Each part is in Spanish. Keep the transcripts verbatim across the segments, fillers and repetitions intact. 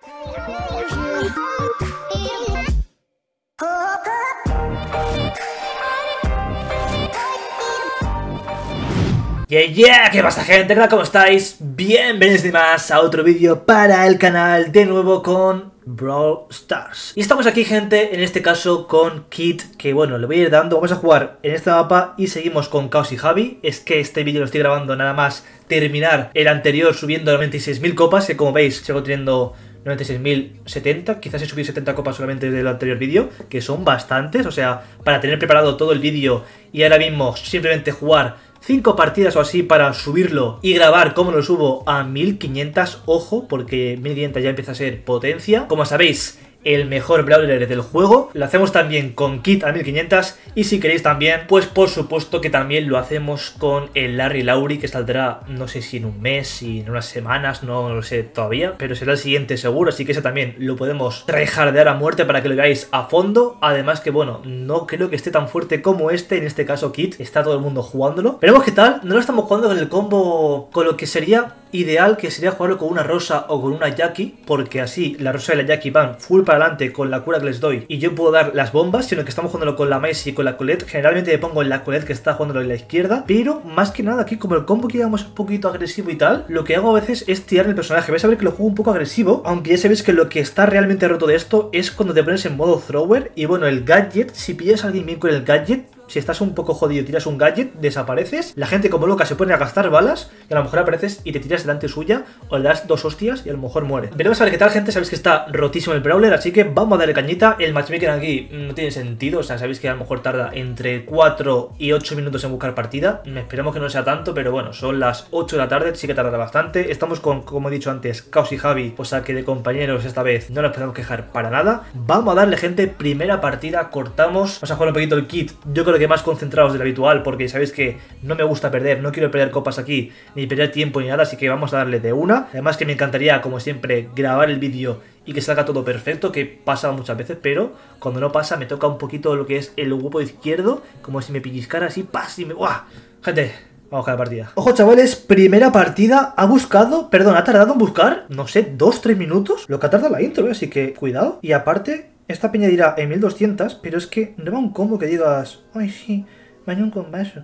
Yeah, yeah, ¿qué pasa, gente? ¿Cómo estáis? Bienvenidos de más a otro vídeo para el canal, de nuevo con Brawl Stars. Y estamos aquí, gente, en este caso con Kit, que bueno, le voy a ir dando. Vamos a jugar en este mapa y seguimos con Caos y Javi. Es que este vídeo lo estoy grabando nada más terminar el anterior subiendo noventa y seis mil copas, que como veis sigo teniendo noventa y seis mil setenta, quizás he subido setenta copas solamente desde el anterior vídeo, que son bastantes, o sea, para tener preparado todo el vídeo y ahora mismo simplemente jugar cinco partidas o así para subirlo y grabar cómo lo subo a mil quinientas, ojo, porque mil quinientas ya empieza a ser potencia. Como sabéis, el mejor brawler del juego. Lo hacemos también con Kit a mil quinientas y si queréis también, pues por supuesto que también lo hacemos con el Larry Lauri, que saldrá no sé si en un mes, si en unas semanas, no lo sé todavía, pero será el siguiente seguro, así que ese también lo podemos tryhardear a muerte para que lo veáis a fondo. Además que bueno, no creo que esté tan fuerte como este, en este caso Kit, está todo el mundo jugándolo. Veremos qué tal. No lo estamos jugando con el combo, con lo que sería ideal, que sería jugarlo con una Rosa o con una Jackie, porque así la Rosa y la Jackie van full para adelante con la cura que les doy y yo puedo dar las bombas, sino que estamos jugándolo con la Maisy y con la Colette. Generalmente me pongo en la Colette, que está jugándolo en la izquierda, pero más que nada aquí, como el combo que digamos un poquito agresivo y tal, lo que hago a veces es tirar el personaje. Vais a ver que lo juego un poco agresivo, aunque ya sabéis que lo que está realmente roto de esto es cuando te pones en modo thrower. Y bueno, el gadget, si pillas a alguien bien con el gadget, si estás un poco jodido y tiras un gadget, desapareces. La gente como loca se pone a gastar balas y a lo mejor apareces y te tiras delante suya o le das dos hostias y a lo mejor muere. Veremos a ver qué tal, gente. Sabéis que está rotísimo el brawler, así que vamos a darle cañita. El matchmaking aquí no tiene sentido, o sea, sabéis que a lo mejor tarda entre cuatro y ocho minutos en buscar partida. Esperemos que no sea tanto, pero bueno, son las ocho de la tarde, sí que tarda bastante. Estamos con, como he dicho antes, Caos y Javi, o sea que de compañeros esta vez no nos podemos quejar para nada. Vamos a darle, gente, primera partida, cortamos. Vamos a jugar un poquito el Kit, yo creo que más concentrados de lo habitual, porque sabéis que no me gusta perder, no quiero perder copas aquí, ni perder tiempo ni nada, así que vamos a darle de una. Además que me encantaría, como siempre, grabar el vídeo y que salga todo perfecto, que pasa muchas veces, pero cuando no pasa me toca un poquito lo que es el huevo izquierdo, como si me pellizcara así, ¡pas! Y me... ¡Buah! Gente, vamos a la partida. Ojo, chavales, primera partida. Ha buscado, perdón, ha tardado en buscar, no sé, dos tres minutos, lo que ha tardado la intro, ¿eh? Así que cuidado. Y aparte, esta peña dirá en mil doscientos, pero es que no va un combo que digas, ay sí, me hay un combazo.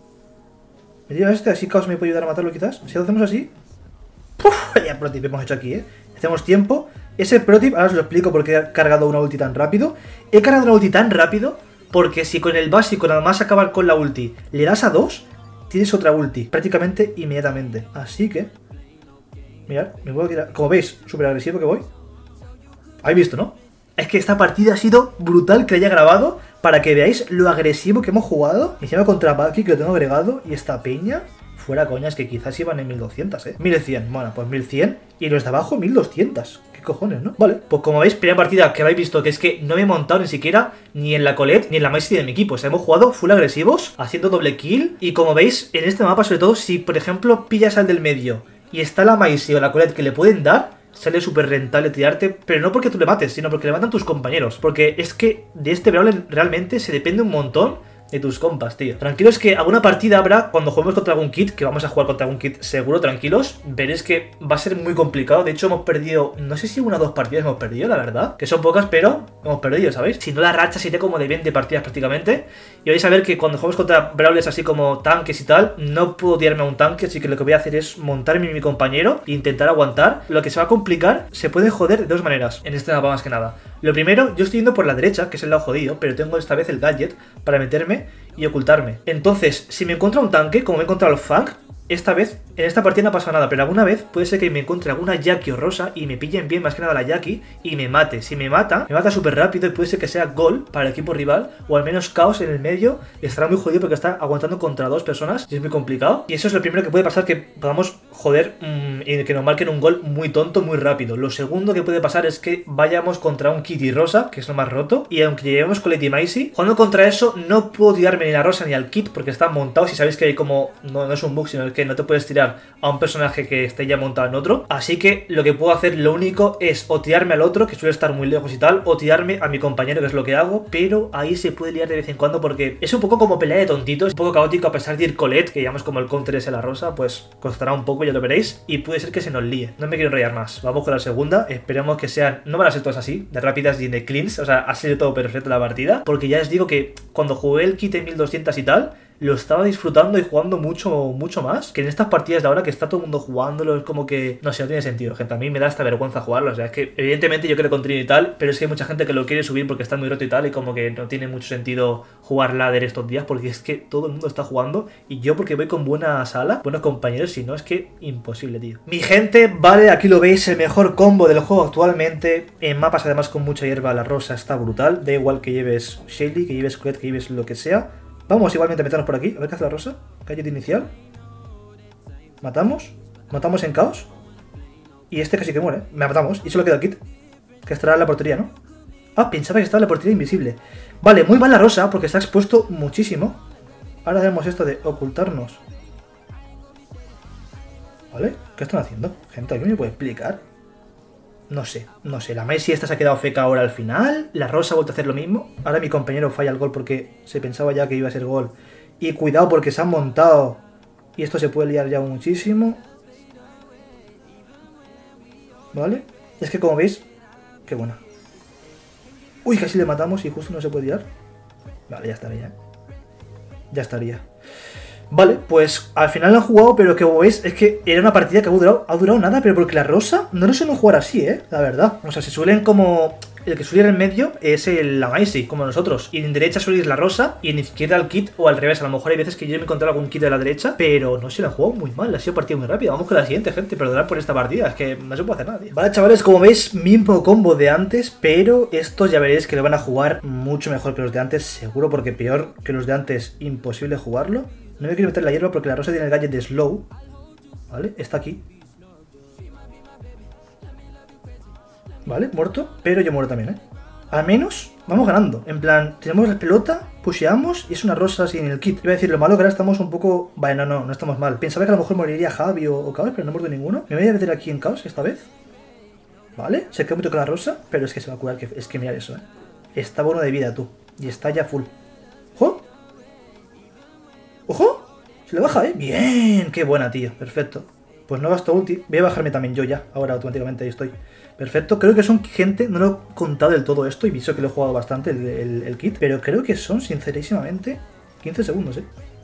Me diga este, así Caos me puede ayudar a matarlo quizás. Si lo hacemos así, ¡puf! Ya pro tip hemos hecho aquí, ¿eh? Hacemos tiempo. Ese pro tip, ahora os lo explico por qué he cargado una ulti tan rápido. He cargado una ulti tan rápido porque si con el básico nada más acabar con la ulti le das a dos, tienes otra ulti prácticamente inmediatamente. Así que, mirad, me puedo tirar. Como veis, súper agresivo que voy. ¿Habéis visto, no? Es que esta partida ha sido brutal que haya grabado para que veáis lo agresivo que hemos jugado. Encima contra Bucky, que lo tengo agregado, y esta peña, fuera coñas, que quizás iban en mil doscientos, ¿eh? mil cien, bueno, pues mil cien, y los de abajo mil doscientos. ¿Qué cojones, no? Vale, pues como veis, primera partida que habéis visto, que es que no me he montado ni siquiera ni en la Colette ni en la Maisy de mi equipo. O sea, hemos jugado full agresivos, haciendo doble kill, y como veis, en este mapa, sobre todo, si por ejemplo pillas al del medio y está la Maisy o la Colette que le pueden dar, sale súper rentable tirarte, pero no porque tú le mates, sino porque le matan tus compañeros. Porque es que de este brawler realmente se depende un montón de tus compas, tío. Tranquilos que alguna partida habrá cuando juguemos contra algún Kit, que vamos a jugar contra algún Kit seguro, tranquilos. Veréis que va a ser muy complicado. De hecho hemos perdido, no sé si una o dos partidas hemos perdido, la verdad, que son pocas, pero hemos perdido, ¿sabéis? Si no, la racha sería como de veinte partidas prácticamente. Y vais a ver que cuando jugamos contra brawlers así como tanques y tal, no puedo tirarme a un tanque, así que lo que voy a hacer es montarme a mi compañero e intentar aguantar. Lo que se va a complicar, se puede joder de dos maneras en este mapa más que nada. Lo primero, yo estoy yendo por la derecha, que es el lado jodido, pero tengo esta vez el gadget para meterme y ocultarme. Entonces, si me encuentro un tanque, como me he encontrado el Fang, esta vez, en esta partida no ha pasado nada, pero alguna vez puede ser que me encuentre alguna Jackie o Rosa y me pillen bien, más que nada la Jackie, y me mate. Si me mata, me mata súper rápido y puede ser que sea gol para el equipo rival, o al menos Caos en el medio. Estará muy jodido porque está aguantando contra dos personas y es muy complicado. Y eso es lo primero que puede pasar, que podamos joder mmm, y que nos marquen un gol muy tonto, muy rápido. Lo segundo que puede pasar es que vayamos contra un Kit y Rosa, que es lo más roto, y aunque lleguemos con Lady Maisy, jugando contra eso no puedo tirarme ni a la Rosa ni al Kit porque están montados y sabéis que hay como, no, no es un bug, sino que no te puedes tirar a un personaje que esté ya montado en otro. Así que lo que puedo hacer, lo único, es o tirarme al otro, que suele estar muy lejos y tal, o tirarme a mi compañero, que es lo que hago, pero ahí se puede liar de vez en cuando porque es un poco como pelea de tontitos, un poco caótico a pesar de ir Colette, que llamamos como el counter ese la rosa, pues costará un poco, ya lo veréis, y puede ser que se nos líe. No me quiero enrollar más. Vamos con la segunda, esperemos que sean, no van a ser todas así, de rápidas y de cleans, o sea, ha sido todo perfecto la partida, porque ya os digo que cuando jugué el kit en mil doscientos y tal, lo estaba disfrutando y jugando mucho, mucho más que en estas partidas de ahora que está todo el mundo jugándolo. Es como que, no sé, no tiene sentido, gente. A mí me da hasta vergüenza jugarlo. O sea, es que evidentemente yo quiero contenido y tal, pero es que hay mucha gente que lo quiere subir porque está muy roto y tal, y como que no tiene mucho sentido jugar ladder estos días porque es que todo el mundo está jugando y yo porque voy con buena sala, buenos compañeros, si no es que imposible, tío. Mi gente, vale, aquí lo veis, el mejor combo del juego actualmente. En mapas además con mucha hierba, la rosa está brutal. Da igual que lleves Shelly, que lleves Colette, que lleves lo que sea. Vamos igualmente a meternos por aquí. A ver qué hace la rosa. Calle de inicial. Matamos. Matamos en caos. Y este casi que muere. Me matamos. Y solo queda el kit. Que estará en la portería, ¿no? Ah, pensaba que estaba en la portería invisible. Vale, muy mal la rosa porque se ha expuesto muchísimo. Ahora hacemos esto de ocultarnos. ¿Vale? ¿Qué están haciendo? Gente, ¿alguien me puede explicar? No sé, no sé, la Messi esta se ha quedado feca ahora al final, la Rosa ha vuelto a hacer lo mismo, ahora mi compañero falla el gol porque se pensaba ya que iba a ser gol, y cuidado porque se han montado, y esto se puede liar ya muchísimo, ¿vale? Es que como veis, qué buena. Uy, casi le matamos y justo no se puede liar. Vale, ya estaría, ya estaría. Vale, pues al final lo han jugado, pero que como veis es que era una partida que ha durado, ha durado nada, pero porque la rosa no lo suelen jugar así, ¿eh? La verdad. O sea, se suelen como... El que suele ir en medio es el la Maisy, como nosotros. Y en derecha suele ir la rosa y en izquierda el kit o al revés. A lo mejor hay veces que yo me he encontrado algún kit de la derecha, pero no se lo han jugado muy mal. Ha sido partida muy rápida. Vamos con la siguiente, gente. Perdonad por esta partida, es que no se puede hacer nada, tío. Vale, chavales, como veis, mismo combo de antes, pero estos ya veréis que lo van a jugar mucho mejor que los de antes, seguro, porque peor que los de antes, imposible jugarlo. No me quiero meter la hierba porque la rosa tiene el gadget de slow. ¿Vale? Está aquí. Vale, muerto. Pero yo muero también, ¿eh? Al menos vamos ganando. En plan, tenemos la pelota, pusheamos y es una rosa sin el kit. Iba a decir, lo malo que ahora estamos un poco... Vale, no, no, no estamos mal. Pensaba que a lo mejor moriría Javi o, o Caos, pero no muerto ninguno. Me voy a meter aquí en Caos esta vez. Vale, se queda mucho con la rosa, pero es que se va a curar. Que, es que mirad eso, ¿eh? Está bueno de vida, tú. Y está ya full. ¡Ojo! ¡Ojo! Se le baja, ¿eh? ¡Bien! ¡Qué buena, tío! Perfecto. Pues no gasto ulti. Voy a bajarme también yo ya. Ahora automáticamente ahí estoy. Perfecto. Creo que son gente... No lo he contado del todo esto y visto que lo he jugado bastante el, el, el kit. Pero creo que son, sincerísimamente, quince segundos, ¿eh?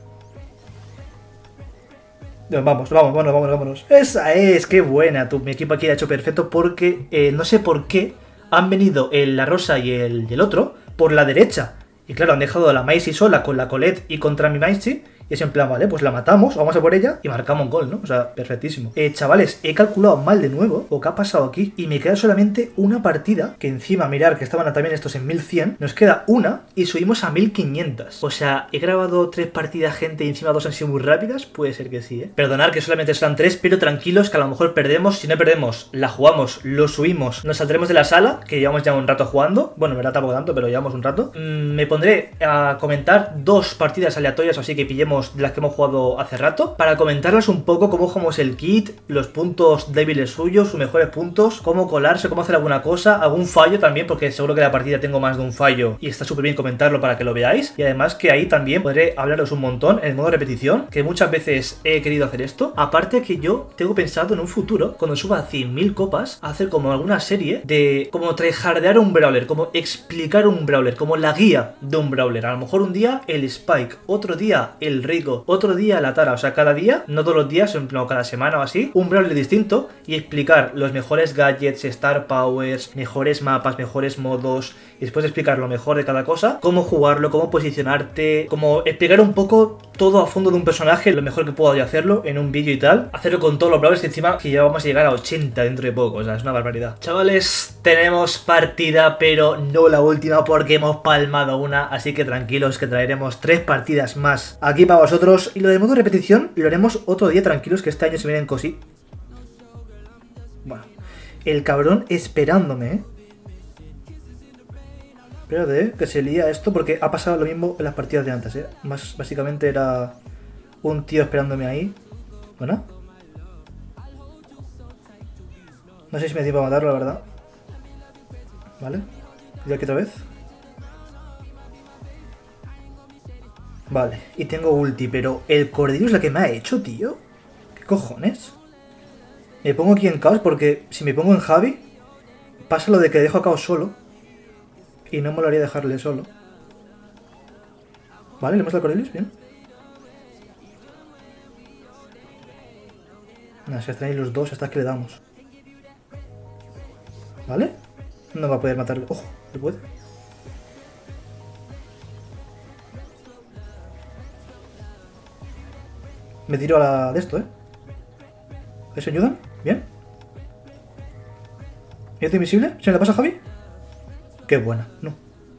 Vamos, vamos, vámonos, vámonos, vámonos. ¡Esa es! ¡Qué buena! Tú, mi equipo aquí lo ha hecho perfecto porque... Eh, no sé por qué han venido el, la rosa y el, y el otro por la derecha. Y claro, han dejado a la Maisy sola con la Colette y contra mi Maisy. Y es en plan, vale, pues la matamos, vamos a por ella y marcamos un gol, ¿no? O sea, perfectísimo. Eh, chavales, he calculado mal de nuevo o qué ha pasado aquí. Y me queda solamente una partida, que encima, mirar que estaban también estos en mil cien. Nos queda una y subimos a mil quinientos. O sea, he grabado tres partidas, gente, y encima dos han sido muy rápidas. Puede ser que sí, ¿eh? Perdonad que solamente serán tres, pero tranquilos que a lo mejor perdemos. Si no perdemos, la jugamos, lo subimos, nos saldremos de la sala, que llevamos ya un rato jugando. Bueno, en verdad tampoco tanto, pero llevamos un rato. Mm, me pondré a comentar dos partidas aleatorias, así que pillemos de las que hemos jugado hace rato, para comentarles un poco cómo jugamos el kit, los puntos débiles suyos, sus mejores puntos, cómo colarse, cómo hacer alguna cosa, algún fallo también, porque seguro que en la partida tengo más de un fallo y está súper bien comentarlo para que lo veáis. Y además que ahí también podré hablaros un montón en el modo repetición, que muchas veces he querido hacer esto. Aparte que yo tengo pensado en un futuro, cuando suba a cien mil copas, hacer como alguna serie de como tryhardear un brawler, como explicar un brawler, como la guía de un brawler. A lo mejor un día el Spike, otro día el Rico, otro día la Tara, o sea, cada día, no todos los días, no, cada semana o así, un brawler distinto y explicar los mejores gadgets, star powers, mejores mapas, mejores modos, y después explicar lo mejor de cada cosa, cómo jugarlo, cómo posicionarte, como explicar un poco todo a fondo de un personaje, lo mejor que puedo yo hacerlo en un vídeo y tal, hacerlo con todos los brawlers que encima que ya vamos a llegar a ochenta dentro de poco, o sea, es una barbaridad. Chavales, tenemos partida, pero no la última porque hemos palmado una, así que tranquilos que traeremos tres partidas más aquí para vosotros. Y lo de modo repetición lo haremos otro día, tranquilos, que este año se vienen cosí. Bueno, el cabrón esperándome, ¿eh? Espérate, ¿eh? Que se lía esto porque ha pasado lo mismo en las partidas de antes, ¿eh? Más básicamente era un tío esperándome ahí. Bueno. No sé si me dio para matarlo, la verdad. Vale. Y aquí otra vez. Vale. Y tengo ulti, pero el Cordero es la que me ha hecho, tío. ¿Qué cojones? Me pongo aquí en caos porque si me pongo en Javi, pasa lo de que dejo a caos solo. Y no me molaría dejarle solo. Vale, le hemos dado a Cordelius, bien. Nada, si están ahí los dos hasta que le damos. ¿Vale? No va a poder matarle. ¡Ojo! ¿Se puede? Me tiro a la de esto, ¿eh? ¿Eso ayudan? Bien. ¿Miedo invisible? ¿Se me la pasa a Javi? Qué buena. No.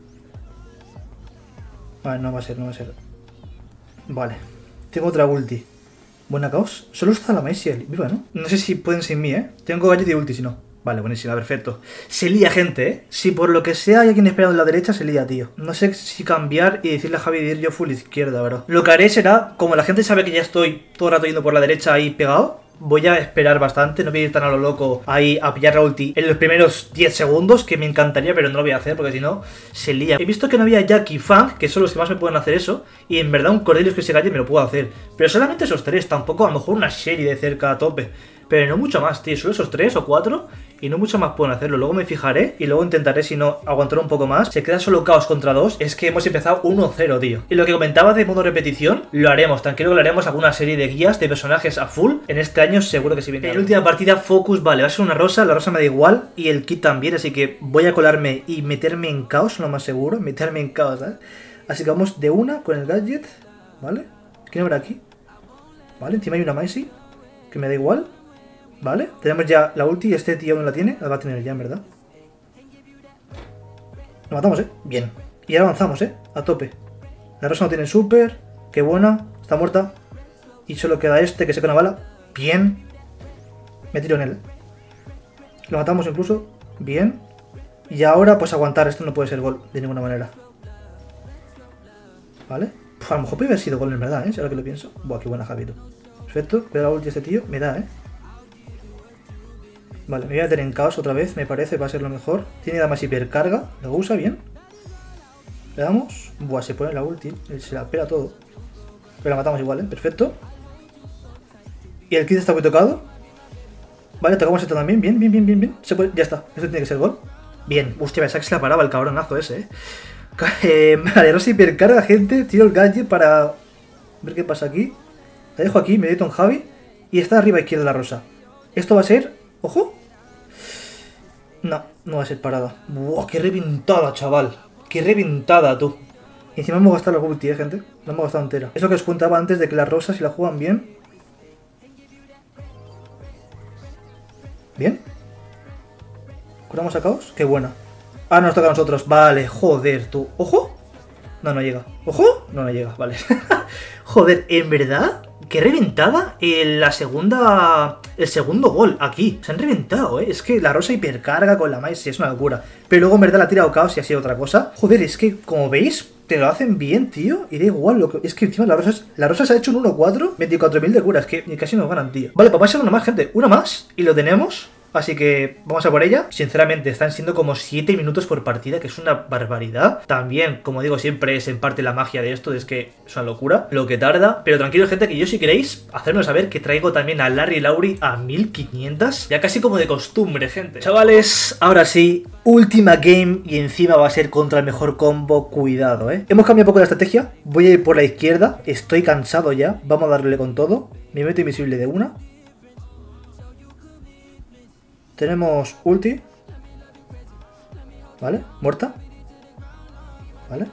Vale, no va a ser, no va a ser. Vale. Tengo otra ulti. Buena caos. Solo está la Maisiel. Viva, ¿no? No sé si pueden sin mí, ¿eh? Tengo gadget y ulti, si no. Vale, buenísima, perfecto. Se lía, gente, ¿eh? Si por lo que sea hay alguien esperando en la derecha, se lía, tío. No sé si cambiar y decirle a Javi de ir yo full izquierda, bro. Lo que haré será, como la gente sabe que ya estoy todo el rato yendo por la derecha ahí pegado, voy a esperar bastante, no voy a ir tan a lo loco ahí a pillar la ulti en los primeros diez segundos, que me encantaría, pero no lo voy a hacer porque si no, se lía. He visto que no había Jack y Fang, que son los que más me pueden hacer eso, y en verdad un Cordelius que se calle me lo puedo hacer. Pero solamente esos tres, tampoco a lo mejor una serie de cerca a tope. Pero no mucho más, tío, solo esos tres o cuatro y no mucho más pueden hacerlo. Luego me fijaré y luego intentaré, si no, aguantar un poco más. Se queda solo caos contra dos. Es que hemos empezado uno cero, tío. Y lo que comentaba de modo repetición, lo haremos. Tranquilo que lo haremos alguna serie de guías de personajes a full. En este año seguro que sí viene. En la última partida, Focus, vale, va a ser una rosa. La rosa me da igual y el kit también. Así que voy a colarme y meterme en caos, lo más seguro. Meterme en caos, ¿sabes? Así que vamos de una con el gadget, ¿vale? ¿Quién habrá aquí? Vale, encima hay una Maisy, que me da igual. Vale, tenemos ya la ulti y este tío no la tiene. La va a tener ya, en verdad. Lo matamos, ¿eh? Bien. Y ahora avanzamos, ¿eh? A tope. La rosa no tiene super. Qué buena. Está muerta. Y solo queda este que se con una bala. Bien. Me tiro en él. Lo matamos incluso. Bien. Y ahora, pues aguantar. Esto no puede ser gol de ninguna manera. Vale. Pues a lo mejor puede haber sido gol en verdad, ¿eh? Si ahora que lo pienso. Buah, qué buena, Javito. Perfecto. Cuidado la ulti de este tío. Me da, ¿eh? Vale, me voy a meter en caos otra vez, me parece, va a ser lo mejor. Tiene damas hipercarga, lo usa bien. Le damos. Buah, se pone la ulti, se la pela todo. Pero la matamos igual, ¿eh? Perfecto. Y el kit está muy tocado. Vale, tocamos esto también, bien, bien, bien, bien, bien. Se puede... Ya está, esto tiene que ser gol. Bien, hostia, pensaba que se la paraba el cabronazo ese, ¿eh? eh vale, rosa hipercarga, gente. Tiro el gadget para ver qué pasa aquí. La dejo aquí, me meto en Javi. Y está arriba a izquierda la rosa. Esto va a ser... ¡Ojo! No, no va a ser parada. ¡Buah, qué reventada, chaval! ¡Qué reventada, tú! Y encima hemos gastado la ulti, eh, gente. La hemos gastado entera. Eso que os contaba antes de que las rosas, si la juegan bien... ¿Bien? ¿Curamos a caos? ¡Qué buena! Ah, nos toca a nosotros. Vale, joder, tú. ¿Ojo? No, no llega. ¿Ojo? No, no llega, vale. Joder, ¿en verdad? ¡Qué reventada! En la segunda... El segundo gol, aquí. Se han reventado, ¿eh? Es que la rosa hipercarga con la Maisy es una locura. Pero luego en verdad la ha tirado caos y ha sido otra cosa. Joder, es que, como veis, te lo hacen bien, tío. Y da igual lo que... Es que encima la rosa, la rosa se ha hecho un uno cuatro, veinticuatro mil de cura. Es que casi nos ganan, tío. Vale, pues va a ser una más, gente. Una más y lo tenemos. Así que vamos a por ella. Sinceramente, están siendo como siete minutos por partida, que es una barbaridad. También, como digo siempre, es en parte la magia de esto, es que es una locura lo que tarda. Pero tranquilo, gente, que yo si queréis, hacerme saber que traigo también a Larry y Lauri a mil quinientos. Ya casi como de costumbre, gente. Chavales, ahora sí, última game y encima va a ser contra el mejor combo. Cuidado, ¿eh? Hemos cambiado un poco la estrategia. Voy a ir por la izquierda. Estoy cansado ya. Vamos a darle con todo. Me meto invisible de una. Tenemos ulti. Vale, muerta. Vale.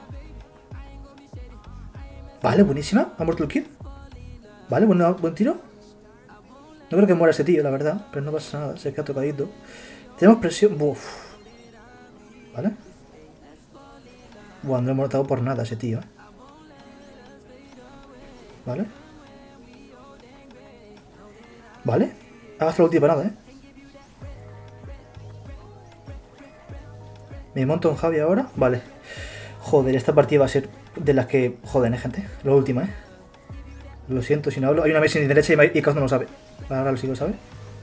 Vale, buenísima. Ha muerto el kid. Vale, buen, buen tiro. No creo que muera ese tío, la verdad. Pero no pasa nada, se queda tocadito. Tenemos presión. Uf. Vale. Buah, no hemos matado por nada ese tío, ¿eh? Vale. Vale. Ha gastado la ulti para nada, ¿eh? Me monto en Javi ahora. Vale. Joder, esta partida va a ser de las que joden, ¿eh, gente? La última, ¿eh? Lo siento si no hablo. Hay una mesa en derecha y Caos no lo sabe. Ahora sí lo sabe.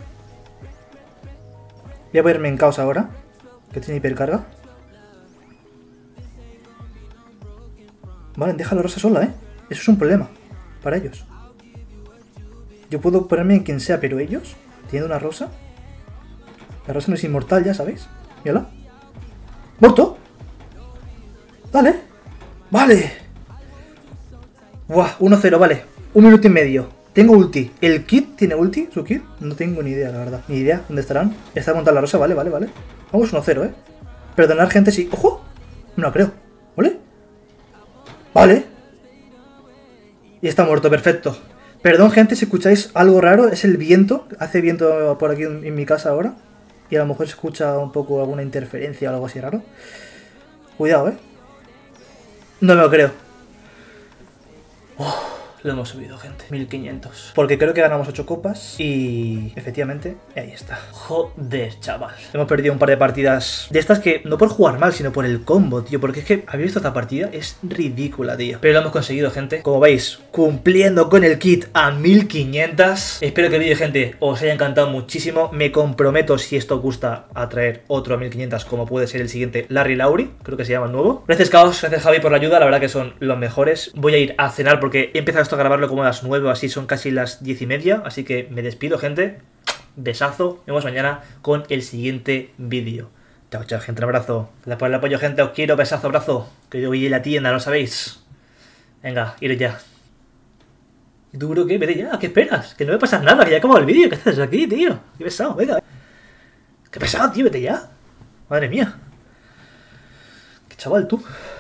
Voy a ponerme en Caos ahora, que tiene hipercarga. Vale, deja la rosa sola, ¿eh? Eso es un problema para ellos. Yo puedo ponerme en quien sea, pero ellos, teniendo una rosa... La rosa no es inmortal, ya sabéis. Mírala. ¡Muerto! Dale. Vale. Buah, uno cero, vale. Un minuto y medio. Tengo ulti. ¿El kit tiene ulti? ¿Su kit? No tengo ni idea, la verdad. Ni idea. ¿Dónde estarán? Está montada la rosa, vale, vale, vale. Vamos uno cero, ¿eh? Perdonar, gente, sí. ¡Ojo! No lo creo. ¿Vale? Vale. Y está muerto, perfecto. Perdón, gente, si escucháis algo raro. Es el viento. Hace viento por aquí en mi casa ahora. Y a lo mejor se escucha un poco alguna interferencia o algo así raro. Cuidado, ¿eh? No me lo creo. Oh, lo hemos subido, gente. mil quinientos. Porque creo que ganamos ocho copas. Y efectivamente, ahí está. Joder, chaval. Hemos perdido un par de partidas de estas que no por jugar mal, sino por el combo, tío. Porque es que, ¿habéis visto esta partida? Es ridícula, tío. Pero lo hemos conseguido, gente. Como veis, cumpliendo con el kit a mil quinientos. Espero que el vídeo, gente, os haya encantado muchísimo. Me comprometo, si esto os gusta, a traer otro a mil quinientos, como puede ser el siguiente Larry Lauri. Creo que se llama el nuevo. Gracias, Caos. Gracias, Javi, por la ayuda. La verdad que son los mejores. Voy a ir a cenar porque he empezado esto a grabarlo como a las nueve o así. Son casi las diez y media. Así que me despido, gente. Besazo. Nos vemos mañana con el siguiente vídeo. Chao, chao, gente. Un abrazo. Gracias por el apoyo, gente. Os quiero. Besazo, abrazo. Que yo voy a la tienda, ¿no sabéis? Venga, iros ya. ¿Y tú, bro, qué? Vete ya. ¿Qué esperas? Que no me pasa nada. Que ya he acabado el vídeo. ¿Qué haces aquí, tío? Qué pesado. Venga. Qué pesado, tío. Vete ya. Madre mía. Qué chaval, tú.